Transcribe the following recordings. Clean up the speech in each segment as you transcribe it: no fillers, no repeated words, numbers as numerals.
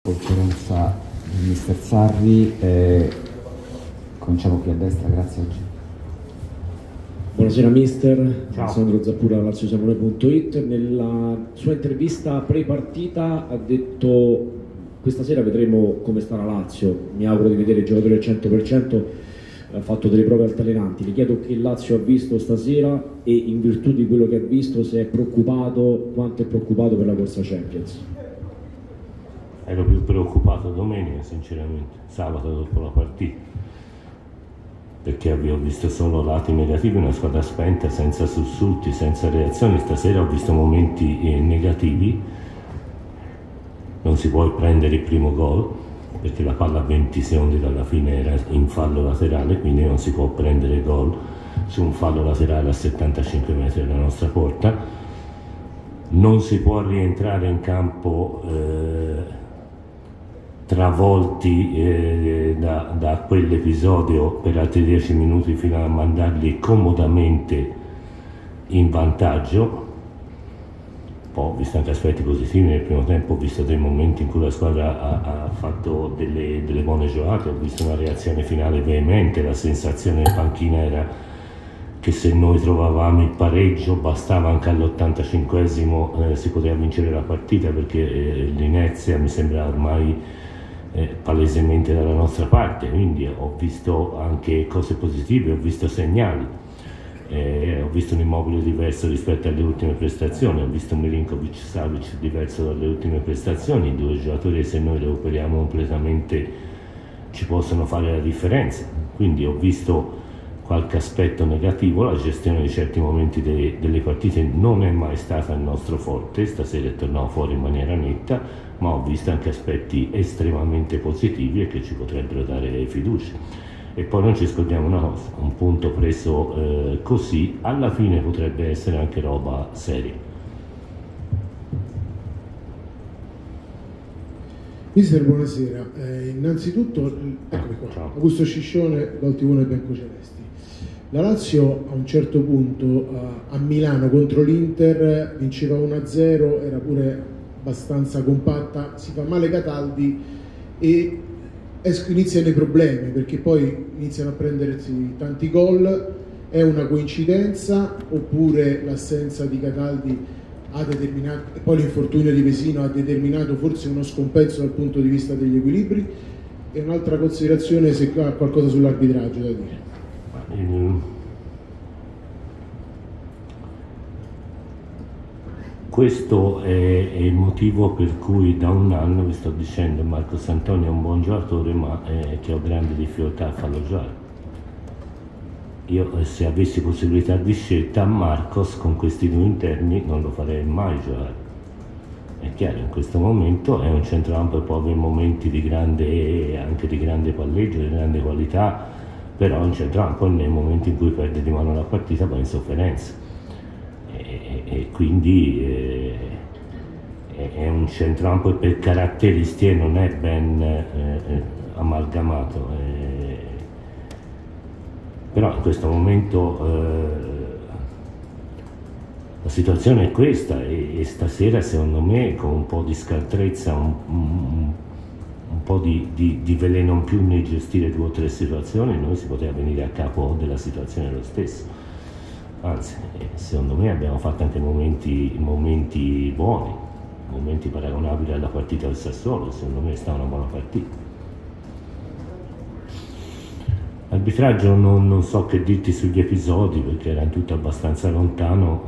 Conferenza del mister Sarri, cominciamo qui a destra, grazie oggi. Buonasera mister, Ciao. Sandro Zappura, LazioSiamone.it. Nella sua intervista pre-partita ha detto: questa sera vedremo come sta la Lazio, mi auguro di vedere i giocatori al 100%, ha fatto delle prove altalenanti. Le chiedo che Lazio ha visto stasera e, in virtù di quello che ha visto, se è preoccupato, quanto è preoccupato per la corsa Champions. Ero più preoccupato domenica, sinceramente, sabato dopo la partita, perché avevo visto solo lati negativi, una squadra spenta, senza sussulti, senza reazioni. Stasera ho visto momenti negativi, non si può prendere il primo gol, perché la palla a 20 secondi dalla fine era in fallo laterale, quindi non si può prendere gol su un fallo laterale a 75 metri dalla nostra porta. Non si può rientrare in campo travolti da quell'episodio per altri 10 minuti fino a mandarli comodamente in vantaggio. Poi ho visto anche aspetti positivi nel primo tempo, ho visto dei momenti in cui la squadra ha fatto delle buone giocate, ho visto una reazione finale veemente, la sensazione in panchina era che se noi trovavamo il pareggio bastava anche all'85esimo, si poteva vincere la partita, perché l'inerzia mi sembra ormai palesemente dalla nostra parte. Quindi ho visto anche cose positive, ho visto segnali, ho visto un Immobile diverso rispetto alle ultime prestazioni, ho visto Milinkovic-Savic diverso dalle ultime prestazioni, due giocatori se noi recuperiamo completamente ci possono fare la differenza. Quindi ho visto qualche aspetto negativo, la gestione di certi momenti delle partite non è mai stata il nostro forte, stasera è tornato fuori in maniera netta, ma ho visto anche aspetti estremamente positivi e che ci potrebbero dare fiducia. E poi non ci scordiamo una cosa, un punto preso così alla fine potrebbe essere anche roba seria. Mister, buonasera. Innanzitutto, eccomi qua, Ciao. Augusto Sciscione, Gol TV e Biancocelesti. La Lazio a un certo punto a Milano contro l'Inter vinceva 1-0, era pure abbastanza compatta, si fa male Cataldi e iniziano i problemi, perché poi iniziano a prendersi tanti gol. È una coincidenza oppure l'assenza di Cataldi ha determinato, e poi l'infortunio di Vesino ha determinato forse uno scompenso dal punto di vista degli equilibri? E un'altra considerazione, se ha qualcosa sull'arbitraggio da dire. Questo è il motivo per cui da un anno vi sto dicendo che Marcos Antonio è un buon giocatore, ma che ho grandi difficoltà a farlo giocare. Io, se avessi possibilità di scelta, Marcos con questi due interni non lo farei mai giocare. È chiaro, in questo momento è un centrocampo e può avere momenti di grande, anche di grande palleggio, di grande qualità, però è un centrocampo nei momenti in cui perde di mano la partita va in sofferenza. E quindi è un centrocampo e per caratteristiche non è ben amalgamato. Però in questo momento la situazione è questa e stasera secondo me con un po' di scaltrezza, un po' di veleno in più nel gestire 2 o 3 situazioni, noi si poteva venire a capo della situazione lo stesso. Anzi, secondo me abbiamo fatto anche momenti buoni, momenti paragonabili alla partita del Sassuolo, secondo me è stata una buona partita. Arbitraggio non so che dirti sugli episodi, perché era tutto abbastanza lontano.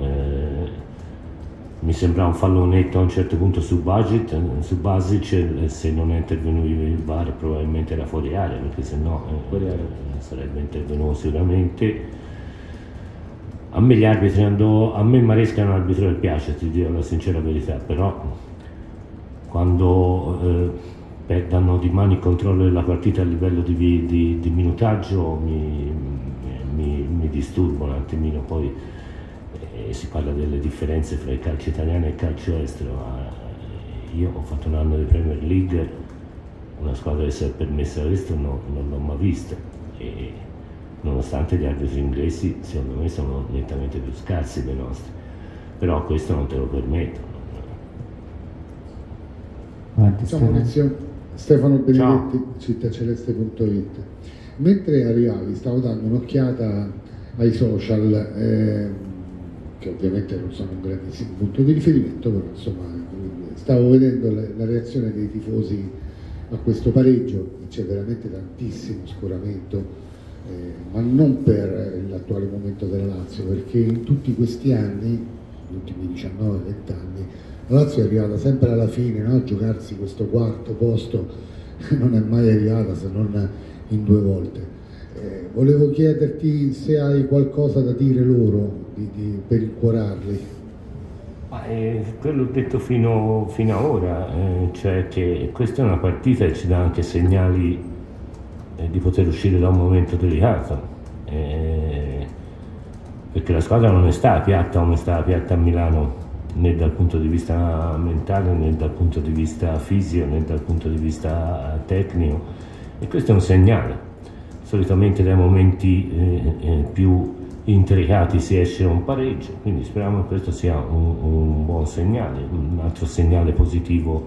Mi sembrava un fallo netto a un certo punto su Basic, se non è intervenuto il VAR probabilmente era fuori area, perché se no sarebbe intervenuto sicuramente. A me gli arbitri a me Maresca è un arbitro che piace, ti dico la sincera verità, però quando perdano di mano il controllo della partita a livello di minutaggio mi disturbano un attimino. Poi si parla delle differenze fra il calcio italiano e il calcio estero. Io ho fatto un anno di Premier League, una squadra che si è permessa questo non l'ho mai vista, e nonostante gli arbitri inglesi secondo me sono nettamente più scarsi dei nostri, però questo non te lo permetto. Avanti. questione? Maurizio, Stefano Benedetti, Ciao. cittaceleste.it. Mentre arrivavi stavo dando un'occhiata ai social, che ovviamente non sono un grandissimo punto di riferimento, però insomma stavo vedendo la reazione dei tifosi a questo pareggio. C'è veramente tantissimo scoramento, ma non per l'attuale momento della Lazio, perché in tutti questi anni, gli ultimi 19-20 anni, la Lazio è arrivata sempre alla fine, no? A giocarsi questo quarto posto, non è mai arrivata se non in 2 volte. Volevo chiederti se hai qualcosa da dire loro per incuorarli. Quello ho detto fino a ora, cioè che questa è una partita e ci dà anche segnali di poter uscire da un momento delicato, perché la squadra non è stata piatta come stava piatta a Milano, né dal punto di vista mentale, né dal punto di vista fisico, né dal punto di vista tecnico, e questo è un segnale. Solitamente dai momenti più intricati si esce a un pareggio, quindi speriamo che questo sia un buon segnale. Un altro segnale positivo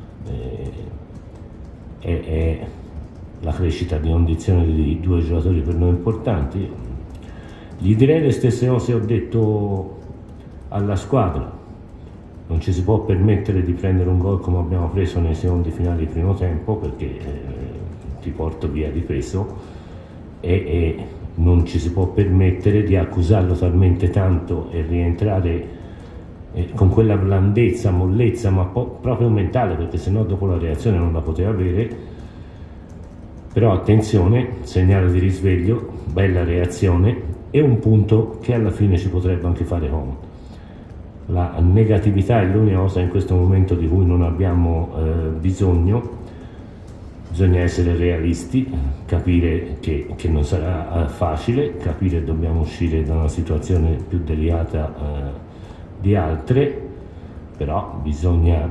è la crescita di condizione di 2 giocatori per noi importanti. Gli direi le stesse cose ho detto alla squadra: non ci si può permettere di prendere un gol come abbiamo preso nei secondi finali di primo tempo, perché ti porto via di peso, e non ci si può permettere di accusarlo talmente tanto e rientrare con quella blandezza, mollezza, ma proprio mentale, perché sennò dopo la reazione non la poteva avere. Però attenzione, segnale di risveglio, bella reazione e un punto che alla fine ci potrebbe anche fare comodo. La negatività è l'unica cosa in questo momento di cui non abbiamo bisogno. Bisogna essere realisti, capire che non sarà facile, capire che dobbiamo uscire da una situazione più delicata di altre, però bisogna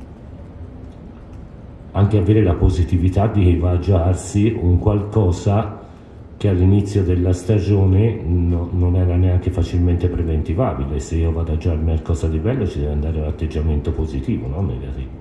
anche avere la positività di chi va a giocarsi un qualcosa che all'inizio della stagione non era neanche facilmente preventivabile. Se io vado a giocarmi qualcosa di bello ci deve andare l'atteggiamento positivo, non negativo.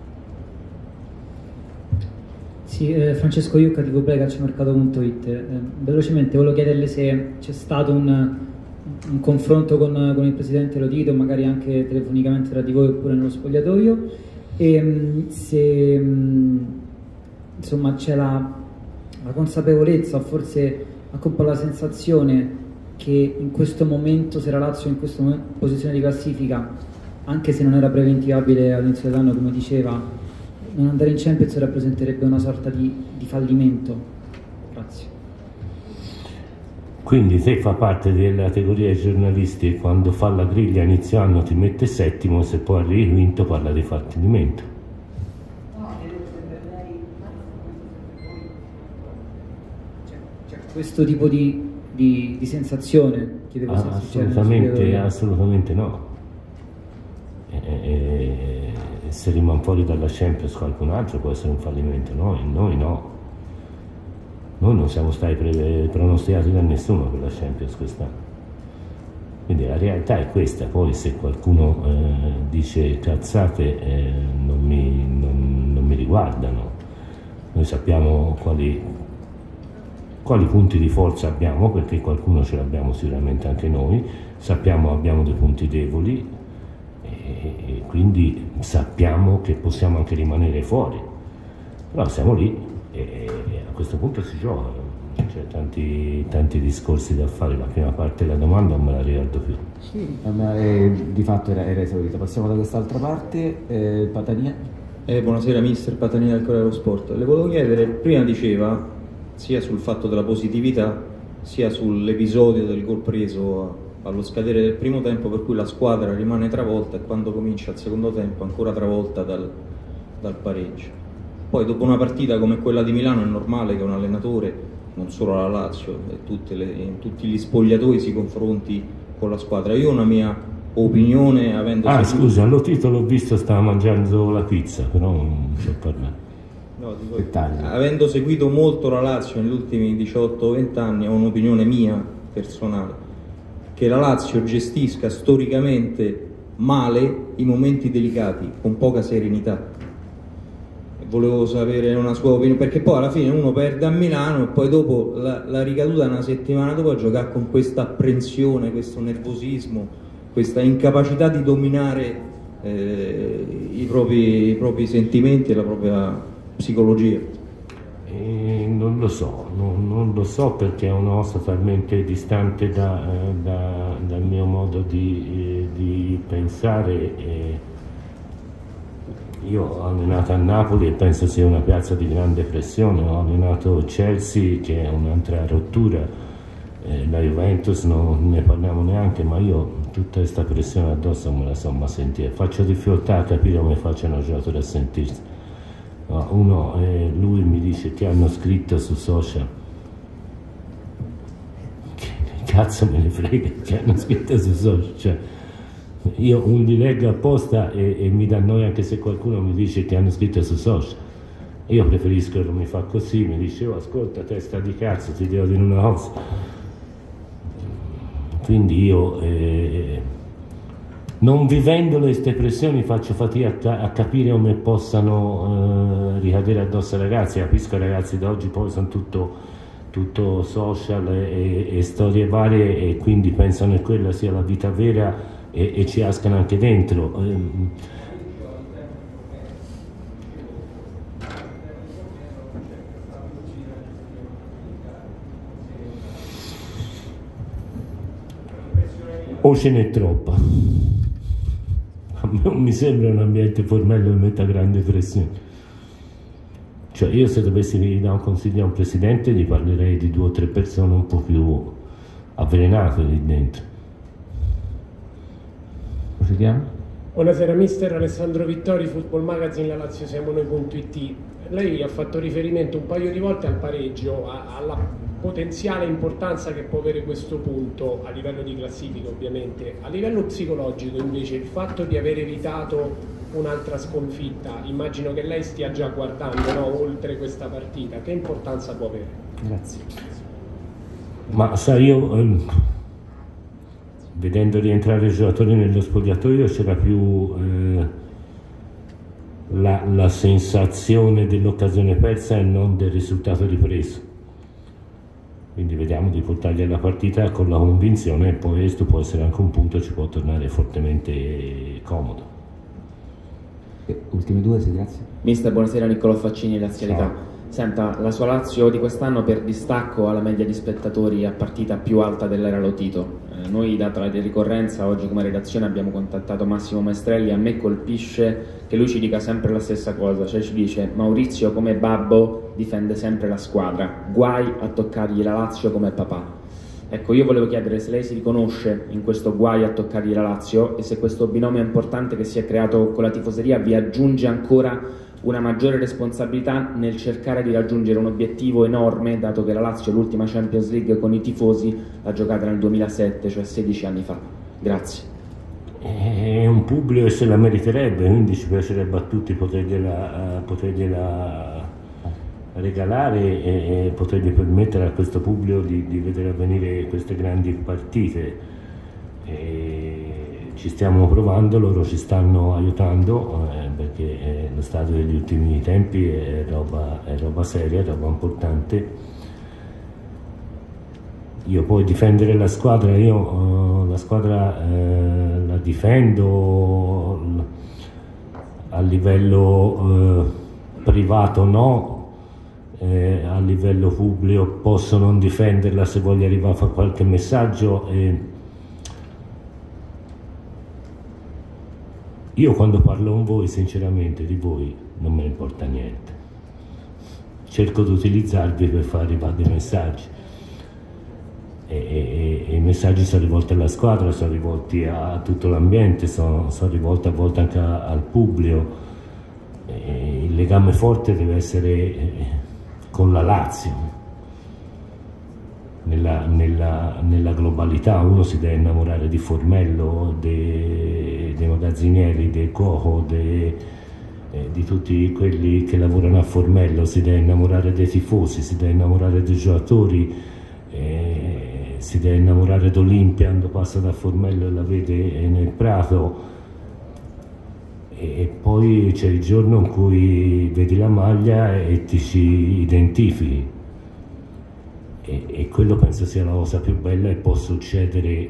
Sì, Francesco Iucca, tvprecalciomercato.it. Velocemente volevo chiederle se c'è stato un confronto con il presidente Lotito, magari anche telefonicamente tra di voi oppure nello spogliatoio, e se insomma c'è la consapevolezza, o forse anche un po' la sensazione, che in questo momento, se la Lazio in questa posizione di classifica, anche se non era preventivabile all'inizio dell'anno come diceva, non andare in Champions rappresenterebbe una sorta di fallimento. Grazie. Quindi se fa parte della categoria dei giornalisti che quando fa la griglia a inizio anno ti mette settimo, se poi arrivi quinto parla di fallimento. Questo tipo di sensazione, chiedevo se assolutamente no. Se rimane fuori dalla Champions qualcun altro può essere un fallimento, noi no. Noi non siamo stati pronosticati da nessuno per la Champions quest'anno. Quindi la realtà è questa. Poi se qualcuno dice cazzate non mi riguardano. Noi sappiamo quali punti di forza abbiamo, perché qualcuno ce l'abbiamo sicuramente anche noi, sappiamo abbiamo dei punti deboli, e quindi sappiamo che possiamo anche rimanere fuori, però siamo lì e a questo punto si gioca. C'è tanti discorsi da fare. La prima parte della domanda non me la ricordo più. Sì, di fatto era esaurita. Passiamo da quest'altra parte. Patania. Buonasera mister, Patania del Corriere dello Sport. Le volevo chiedere, prima diceva sia sul fatto della positività sia sull'episodio del gol preso allo scadere del primo tempo, per cui la squadra rimane travolta e quando comincia il secondo tempo ancora travolta dal pareggio. Poi dopo una partita come quella di Milano è normale che un allenatore, non solo la Lazio, in tutti gli spogliatoi si confronti con la squadra. Io ho una mia opinione, avendo scusa, allo titolo l'ho visto, stava mangiando la pizza, però non so parlare. No, avendo seguito molto la Lazio negli ultimi 18-20 anni, ho un'opinione mia personale, che la Lazio gestisca storicamente male i momenti delicati, con poca serenità. volevo sapere una sua opinione, perché poi alla fine uno perde a Milano e poi dopo la ricaduta una settimana dopo a giocare con questa apprensione, questo nervosismo, questa incapacità di dominare i propri sentimenti e la propria psicologia. Non lo so, non lo so, perché è una cosa talmente distante dal mio modo di pensare. Io ho allenato a Napoli e penso sia una piazza di grande pressione, ho allenato Chelsea che è un'altra rottura, la Juventus non ne parliamo neanche, ma io tutta questa pressione addosso non me la so mai sentire, faccio difficoltà a capire come facciano un giocatore a sentirsi. Lui mi dice: ti hanno scritto su social. Che cazzo me ne frega che hanno scritto su social? Cioè, io li leggo apposta e mi dà noia anche se qualcuno mi dice che hanno scritto su social. Io preferisco che non mi fa così, mi dice: oh, ascolta, testa di cazzo, ti devo dire una cosa. Quindi io, non vivendo queste pressioni, faccio fatica a capire come possano ricadere addosso ai ragazzi. Capisco i ragazzi d'oggi poi sono tutto social e storie varie, e quindi pensano che quella sia la vita vera e ci cascano anche dentro. O ce n'è troppa. A me non mi sembra un ambiente formello che metta grande pressione. Cioè, io se dovessi dare un consiglio a un presidente gli parlerei di 2 o 3 persone un po' più avvelenate lì dentro. Come si chiama? Buonasera mister, Alessandro Vittori, Football Magazine, la Lazio siamo noi.it. Lei ha fatto riferimento un paio di volte al pareggio, alla potenziale importanza che può avere questo punto a livello di classifica ovviamente. A livello psicologico invece il fatto di aver evitato un'altra sconfitta, immagino che lei stia già guardando, no, oltre questa partita, che importanza può avere? Grazie. Ma sai, io vedendo rientrare i giocatori nello spogliatoio c'era più la sensazione dell'occasione persa e non del risultato ripreso. Quindi vediamo di portargli alla partita con la convinzione, e poi questo può essere anche un punto, ci può tornare fortemente comodo. Ultime 2, sì, grazie. Mister, buonasera, Niccolò Faccini, Lazialità. Ciao. Senta, la sua Lazio di quest'anno per distacco ha la media di spettatori a partita più alta dell'era Lotito. Noi, data la ricorrenza, oggi come redazione abbiamo contattato Massimo Maestrelli. A me colpisce che lui ci dica sempre la stessa cosa, cioè ci dice: Maurizio come babbo difende sempre la squadra, guai a toccargli la Lazio come papà. Ecco, io volevo chiedere se lei si riconosce in questo guai a toccargli la Lazio e se questo binomio importante che si è creato con la tifoseria vi aggiunge ancora una maggiore responsabilità nel cercare di raggiungere un obiettivo enorme, dato che la Lazio l'ultima Champions League con i tifosi l'ha giocata nel 2007, cioè 16 anni fa. Grazie. È un pubblico che se la meriterebbe, quindi ci piacerebbe a tutti potergliela regalare e potergli permettere a questo pubblico di vedere avvenire queste grandi partite. Ci stiamo provando, loro ci stanno aiutando, perché lo stato degli ultimi tempi è roba seria, è roba importante. Io poi difendere la squadra, la squadra la difendo a livello privato no, a livello pubblico posso non difenderla se voglio arrivare a fare qualche messaggio. Io quando parlo con voi, sinceramente, di voi non me ne importa niente. Cerco di utilizzarvi per far arrivare dei messaggi. E i messaggi sono rivolti alla squadra, sono rivolti a tutto l'ambiente, sono rivolti a volte anche al pubblico. Il legame forte deve essere con la Lazio. Nella globalità uno si deve innamorare di Formello, dei magazzinieri, del cuoco, di tutti quelli che lavorano a Formello, si deve innamorare dei tifosi, si deve innamorare dei giocatori, si deve innamorare d'Olimpia quando passa da Formello e la vede nel prato. e poi c'è il giorno in cui vedi la maglia e ti ci identifichi, e quello penso sia la cosa più bella e può succedere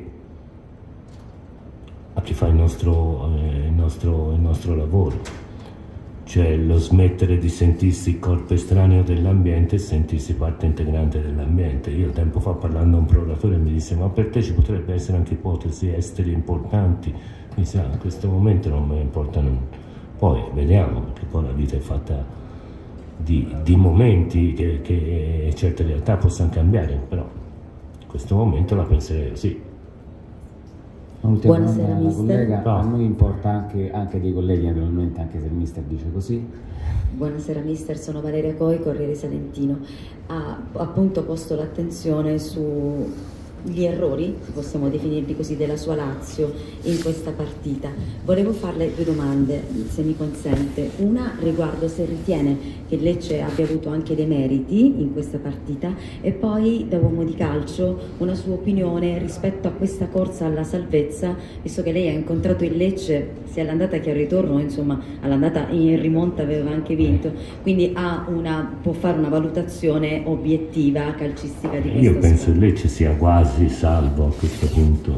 a chi fa il nostro lavoro, cioè lo smettere di sentirsi corpo estraneo dell'ambiente e sentirsi parte integrante dell'ambiente. Io tempo fa, parlando a un procuratore, mi disse: ma per te ci potrebbe essere anche ipotesi estere importanti. Mi sa, in questo momento non me ne importa nulla, poi vediamo, perché poi la vita è fatta di momenti che certe realtà possano cambiare, però in questo momento la penserei così. Buonasera collega, a noi importa anche dei colleghi naturalmente, anche se il mister dice così. Buonasera mister, sono Valeria Coi, Corriere Salentino. Ha appunto posto l'attenzione sugli errori, se possiamo definirli così, della sua Lazio in questa partita. Volevo farle due domande, se mi consente. Una riguardo se ritiene che Lecce abbia avuto anche dei meriti in questa partita, e poi da uomo di calcio una sua opinione rispetto a questa corsa alla salvezza, visto che lei ha incontrato il Lecce sia all'andata che al ritorno, insomma all'andata in rimonta aveva anche vinto, quindi può fare una valutazione obiettiva calcistica di questo. Io penso che Lecce sia quasi salvo a questo punto,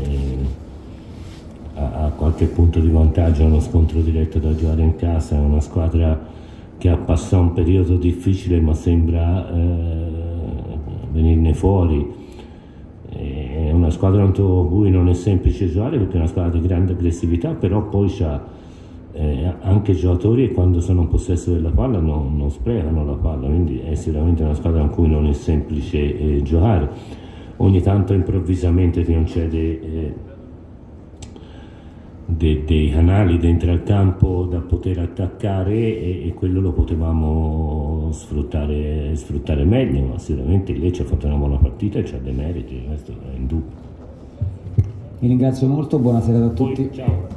ha qualche punto di vantaggio, uno scontro diretto da giocare in casa, è una squadra che ha passato un periodo difficile ma sembra venirne fuori, è una squadra contro cui non è semplice giocare perché è una squadra di grande aggressività, però poi c'ha anche giocatori che quando sono in possesso della palla non sprecano la palla, quindi è sicuramente una squadra in cui non è semplice giocare. Ogni tanto improvvisamente ti concede dei canali dentro al campo da poter attaccare, e quello lo potevamo sfruttare meglio, ma sicuramente lei ci ha fatto una buona partita e c'ha dei meriti, questo è indubbio. Vi ringrazio molto, buonasera a tutti. Ciao.